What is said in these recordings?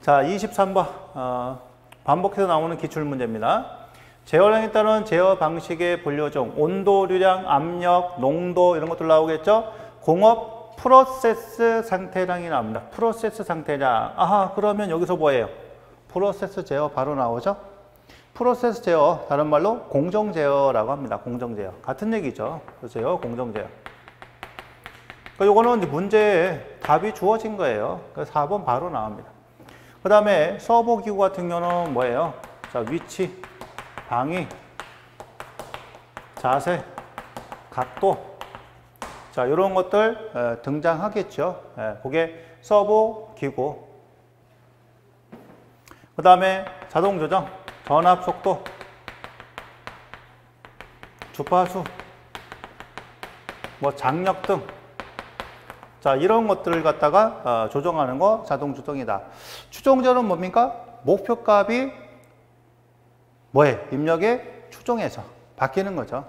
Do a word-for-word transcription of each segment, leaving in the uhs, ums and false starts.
자, 이십삼 번 어, 반복해서 나오는 기출문제입니다. 제어량에 따른 제어 방식의 분류중 온도류량, 압력, 농도 이런 것들 나오겠죠. 공업 프로세스 상태량이 나옵니다. 프로세스 상태량. 아하, 그러면 여기서 뭐예요? 프로세스 제어 바로 나오죠. 프로세스 제어, 다른 말로 공정 제어라고 합니다. 공정 제어. 같은 얘기죠. 제어, 공정 제어. 그러니까 요거는 이제 문제에 답이 주어진 거예요. 그래서 사 번 바로 나옵니다. 그 다음에 서버 기구 같은 경우는 뭐예요? 자, 위치, 방위, 자세, 각도. 자, 이런 것들 에, 등장하겠죠. 에, 그게 서버 기구. 그 다음에 자동 조정, 전압 속도, 주파수, 뭐 장력 등. 자, 이런 것들을 갖다가 어, 조정하는 거 자동 조정이다. 추정자는 뭡니까? 목표값이 뭐에? 입력에 추정해서 바뀌는 거죠.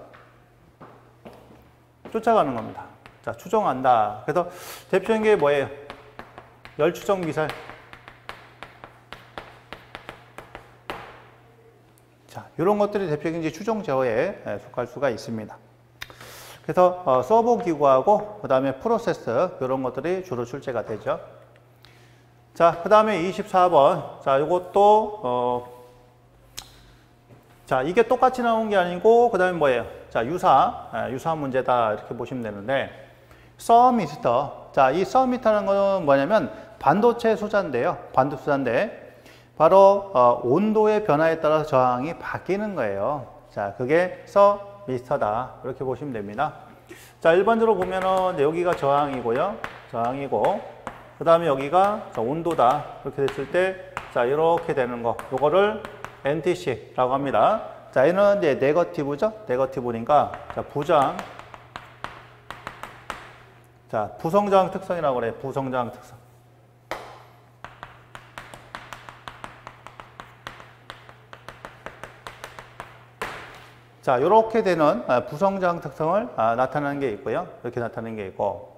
쫓아가는 겁니다. 자, 추정한다. 그래서 대표적인 게 뭐예요? 열 추정 미사일. 자, 이런 것들이 대표적인 이제 추정 제어에 속할 수가 있습니다. 그래서 어, 서버 기구하고 그 다음에 프로세스 이런 것들이 주로 출제가 되죠. 자, 그 다음에 이십사 번. 자, 이것도 어, 자, 이게 똑같이 나온 게 아니고 그 다음에 뭐예요? 자, 유사 예, 유사 문제다 이렇게 보시면 되는데 서미터. 자, 이 서미터라는 건 뭐냐면 반도체 소자인데요. 반도체 소자인데 바로 어, 온도의 변화에 따라서 저항이 바뀌는 거예요. 자, 그게 서 미스터다. 이렇게 보시면 됩니다. 자, 일반적으로 보면은 여기가 저항이고요. 저항이고, 그 다음에 여기가 온도다. 이렇게 됐을 때, 자, 이렇게 되는 거. 요거를 엔티씨라고 합니다. 자, 얘는 이제 네거티브죠? 네거티브니까, 자, 부저항. 자, 부성저항 특성이라고 그래요. 부성저항 특성. 자, 이렇게 되는 부성저항 특성을 나타내는 게 있고요. 이렇게 나타내는 게 있고.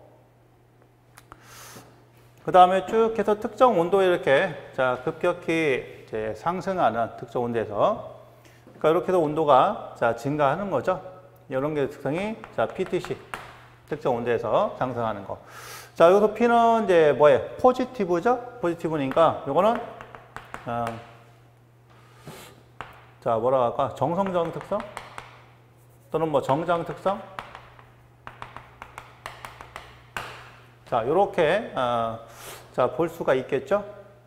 그 다음에 쭉 해서 특정 온도에 이렇게 자, 급격히 이제 상승하는 특정 온도에서. 그러니까 이렇게 해서 온도가 자, 증가하는 거죠. 이런 게 특성이 자, 피티씨. 특정 온도에서 상승하는 거. 자, 여기서 P는 이제 뭐예요? 포지티브죠? 포지티브니까 요거는, 어, 자, 뭐라고 할까? 정성저항 특성? 또는 뭐 정장 특성. 자, 요렇게, 어, 자, 볼 수가 있겠죠?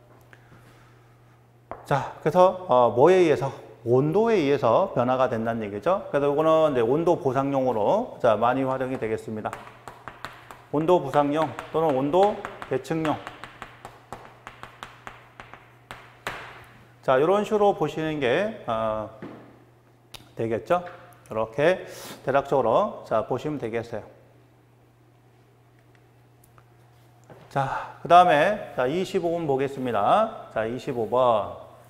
자, 그래서, 어, 뭐에 의해서? 온도에 의해서 변화가 된다는 얘기죠. 그래서 이거는 이제 온도 보상용으로, 자, 많이 활용이 되겠습니다. 온도 보상용 또는 온도 계측용. 자, 이런 식으로 보시는 게, 어, 되겠죠? 이렇게 대략적으로 자 보시면 되겠어요. 자, 그 다음에 자 이십오 번 보겠습니다. 자, 이십오 번.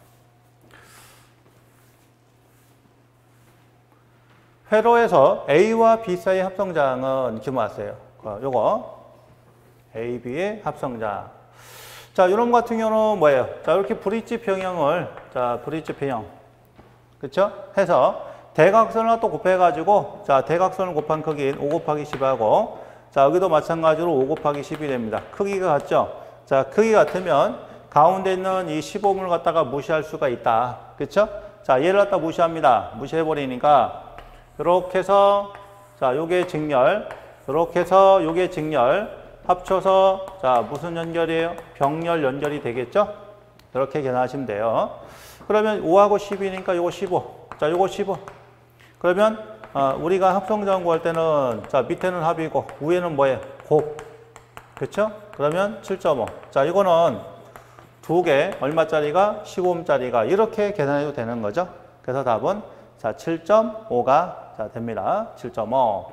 회로에서 A와 B 사이의 합성장은 이렇게 모았어요. 요거 A, B의 합성장. 자, 이런 것 같은 경우는 뭐예요? 자, 이렇게 브릿지 평형을 자 브릿지 평형, 그렇죠? 해서 대각선을 또 곱해가지고, 자, 대각선을 곱한 크기는 오 곱하기 십하고, 자, 여기도 마찬가지로 오 곱하기 십이 됩니다. 크기가 같죠? 자, 크기 같으면 가운데 있는 이 십오음을 갖다가 무시할 수가 있다. 그쵸? 자, 얘를 갖다 무시합니다. 무시해버리니까, 이렇게 해서, 자, 요게 직렬, 이렇게 해서 요게 직렬, 합쳐서, 자, 무슨 연결이에요? 병렬 연결이 되겠죠? 이렇게 계산하시면 돼요. 그러면 오하고 십이니까 요거 십오. 자, 요거 십오. 그러면 어, 우리가 합성저항 구할 때는 자, 밑에는 합이고 위에는 뭐예요? 곱. 그렇죠? 그러면 칠 점 오. 자, 이거는 두 개 얼마짜리가 십오음짜리가 이렇게 계산해도 되는 거죠. 그래서 답은 자, 칠 점 오가 자, 됩니다. 칠 점 오.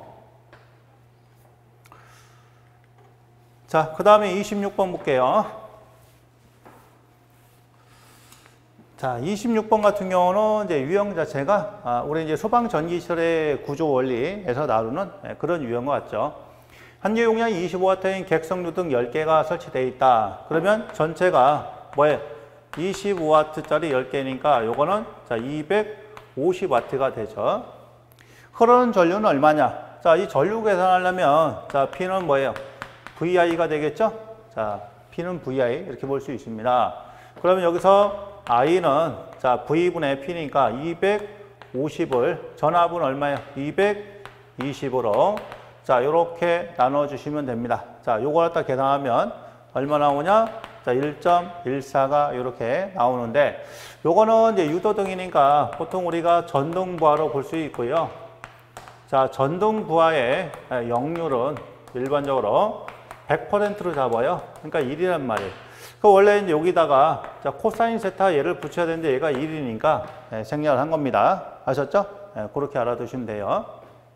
자, 그 다음에 이십육 번 볼게요. 자, 이십육 번 같은 경우는 이제 유형 자체가 아, 우리 이제 소방전기시설의 구조 원리에서 나오는 그런 유형과 같죠. 한개 용량이 이십오 와트인 객석류 등 열 개가 설치되어 있다. 그러면 전체가 뭐예요? 이십오 와트짜리 열 개니까 요거는 자, 이백오십 와트가 되죠. 흐르는 전류는 얼마냐? 자, 이 전류 계산하려면 자, P는 뭐예요? 브이아이가 되겠죠? 자, P는 브이아이 이렇게 볼 수 있습니다. 그러면 여기서 I는 자, V분의 P니까 이백오십을 전압은 얼마예요? 이백이십으로 자, 요렇게 나눠 주시면 됩니다. 자, 요걸 갖다 계산하면 얼마 나오냐? 자, 일 점 일사가 이렇게 나오는데 요거는 이제 유도등이니까 보통 우리가 전등부하로 볼 수 있고요. 자, 전등부하의 역률은 일반적으로 백 퍼센트로 잡아요. 그러니까 일이란 말이에요. 그 원래 이제 여기다가 자, 코사인 세타 얘를 붙여야 되는데 얘가 일이니까 네, 생략을 한 겁니다. 아셨죠? 네, 그렇게 알아두시면 돼요.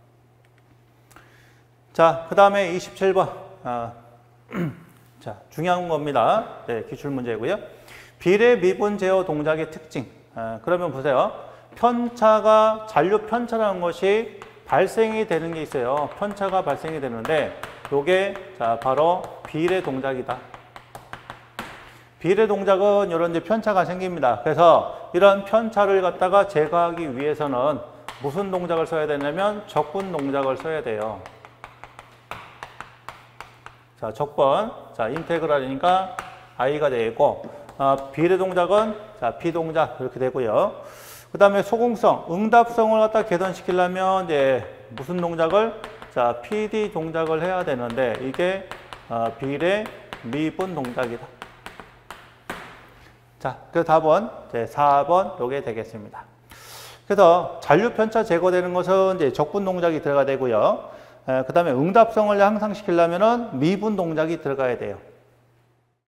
자, 그 다음에 이십칠 번. 아, 자, 중요한 겁니다. 네, 기출문제고요. 비례 미분 제어 동작의 특징. 아, 그러면 보세요. 편차가, 잔류 편차라는 것이 발생이 되는 게 있어요. 편차가 발생이 되는데 요게 자, 바로 비례 동작이다. 비례 동작은 이런 이제 편차가 생깁니다. 그래서 이런 편차를 갖다가 제거하기 위해서는 무슨 동작을 써야 되냐면 적분 동작을 써야 돼요. 자, 적분. 자, 인테그랄이니까 i가 되고, 어, 비례 동작은 자, p 동작 이렇게 되고요. 그 다음에 소공성, 응답성을 갖다 개선시키려면 이제 무슨 동작을 자, pd 동작을 해야 되는데 이게 어, 비례 미분 동작이다. 자, 그 답은 이제 사 번 요게 되겠습니다. 그래서 잔류 편차 제거되는 것은 이제 적분 동작이 들어가야 되고요. 그 다음에 응답성을 향상시키려면은 미분 동작이 들어가야 돼요.